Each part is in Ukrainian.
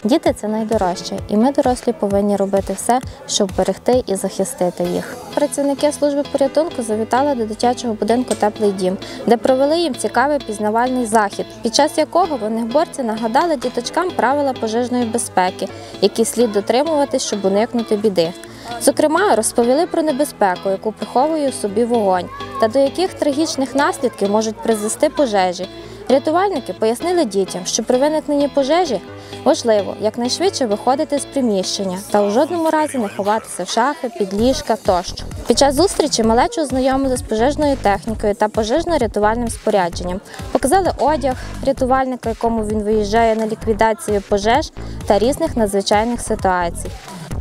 Діти – це найдорожче, і ми, дорослі, повинні робити все, щоб берегти і захистити їх. Працівники служби порятунку завітали до дитячого будинку «Теплий дім», де провели їм цікавий пізнавальний захід, під час якого вогнеборці нагадали діточкам правила пожежної безпеки, які слід дотримуватись, щоб уникнути біди. Зокрема, розповіли про небезпеку, яку приховує у собі вогонь, та до яких трагічних наслідків можуть призвести пожежі. Рятувальники пояснили дітям, що при виникненні пожежі важливо якнайшвидше виходити з приміщення та у жодному разі не ховатися в шафи, під ліжка тощо. Під час зустрічі малечу ознайомили з пожежною технікою та пожежно-рятувальним спорядженням. Показали одяг рятувальника, якому він виїжджає на ліквідацію пожеж та різних надзвичайних ситуацій.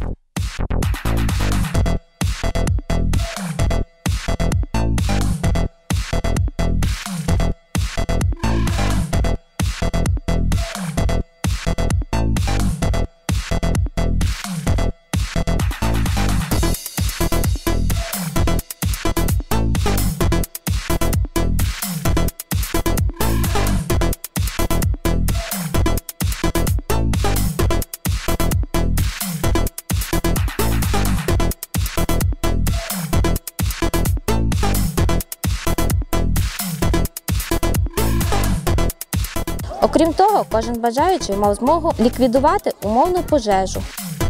Окрім того, кожен бажаючий мав змогу ліквідувати умовну пожежу.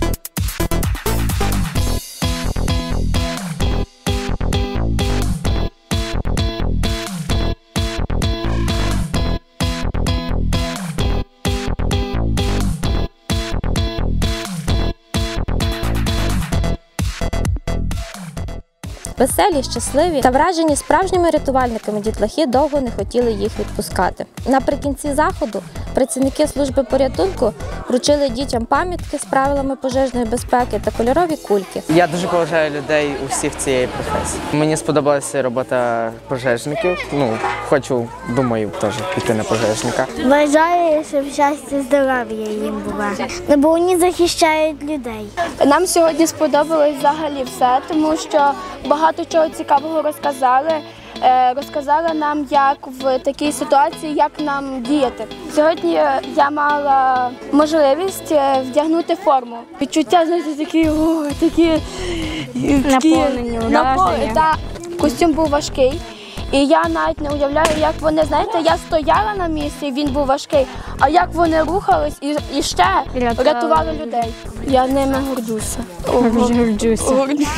Веселі, щасливі та вражені справжніми рятувальниками дітлахи довго не хотіли їх відпускати. Наприкінці заходу працівники служби порятунку вручили дітям пам'ятки з правилами пожежної безпеки та кольорові кульки. Я дуже поважаю людей усіх цієї професії. Мені сподобалася робота пожежників. Думаю, теж піти на пожежника. Бажаю, щоб щастя, здоров'я їм було, бо вони захищають людей. Нам сьогодні сподобалось взагалі все, тому що багато чого цікавого розказали. Розказали нам, як в такій ситуації, як нам діяти. Сьогодні я мала можливість вдягнути форму. Відчуття, знаєте, такі наповнені враження. Костюм був важкий. І я навіть не уявляю, як вони, знаєте, я стояла на місці, він був важкий, а як вони рухались і ще рятували людей. Я ними гордуся. Горджуся.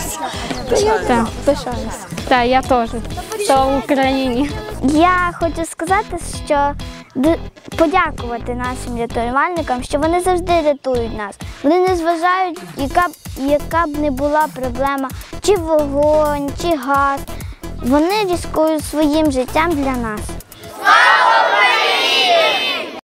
Пишаюся. Так, я теж. То в Україні. Я хочу сказати, що подякувати нашим рятувальникам, що вони завжди рятують нас. Вони не зважають, яка б не була проблема, чи вогонь, чи газ. Вони ризикують своїм життям для нас.